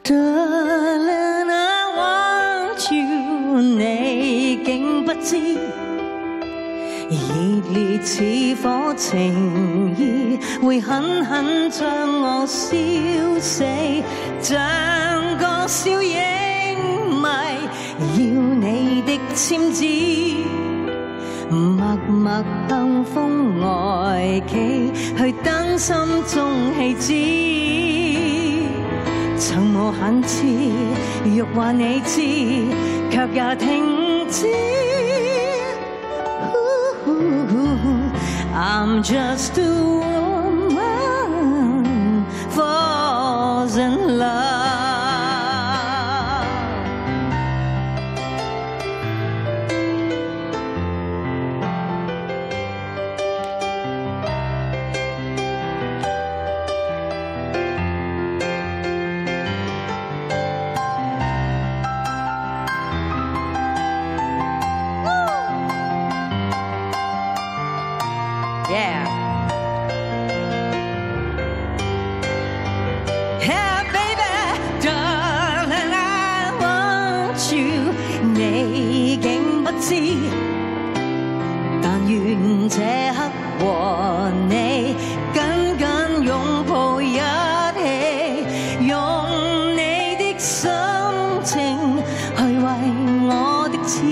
Darling, I want you， 你竟不知，熱烈似火情意，會狠狠將我燒死，像個小影迷，要你的簽字，默默向風外企，去等心中氣止。曾無限次欲話你知，卻也停止。I'm just a woman falls in love。Yeah. Hey baby, darling, I want you， 你竟不知，但願這刻和你緊緊擁抱一起，用你的心情去為我的痴，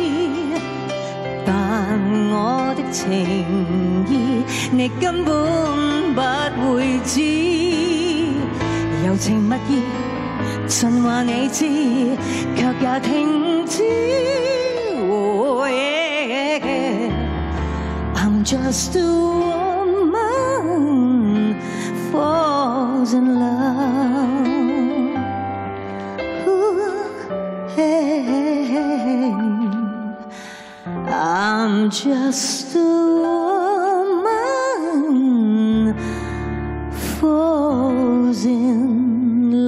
但我的情你根本不會知，柔情蜜意盡話你知，卻也停止。Oh, yeah. I'm just a woman falls in love. Ooh, hey. I'm just a woman falls in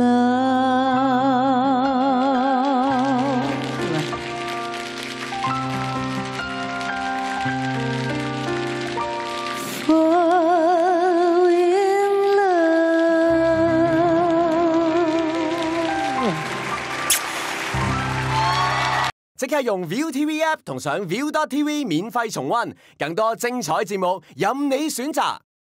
love. Fall in love。 即刻用 ViuTV App 同上 Viu.tv 免費重溫，更多精彩節目任你選擇。